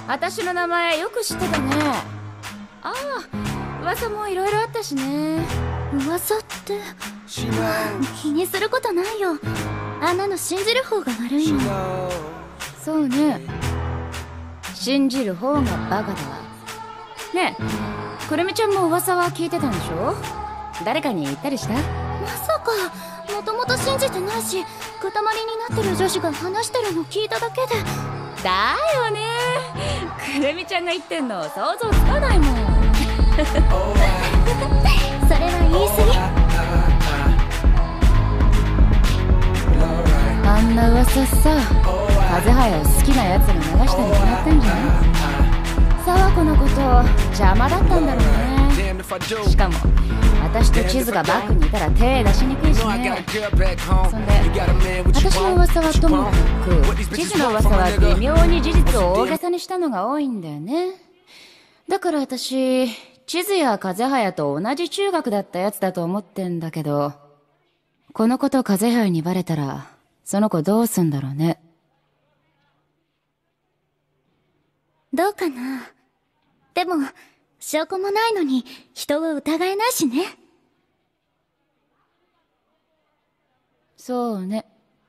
私の名前よく知ってたね。ああ、噂もいろいろあったしね。 噂って気にすることないよ。あんなの信じる方が悪いの。 そうね、信じる方がバカだわ。ねえ、くるみちゃんも噂は聞いてたんでしょ？誰かに言ったりした？ まさか、もともと信じてないし、塊になってる女子が話してるの聞いただけで。 だよね、くるみちゃんが言ってんの想像つかないもん。 それは言い過ぎ。あんな噂さ、風早を好きなやつが流したに決まってんじゃん。沢子のこと邪魔だったんだろうね。しかも私と地図がバックにいたら手出しにくいしね。そんで私の噂はともかく地図の噂は微妙に事実を大げさにしたのが多いんだよね。だから私、地図や風早と同じ中学だったやつだと思ってんだけど、このこと風早にバレたらその子どうすんだろうね。 どうかな。でも証拠もないのに人を疑えないしね。 そうね。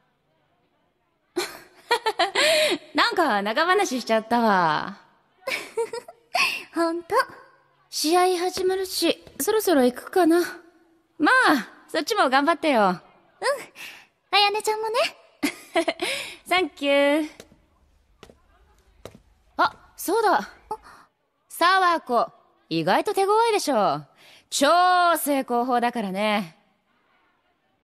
なんか長話しちゃったわ。 ほんと。 試合始まるし、そろそろ行くかな。まあ、そっちも頑張ってよ。うん。 あやねちゃんもね。 サンキュー。あ、そうだ。沢子、意外と手強いでしょ。超成功法だからね。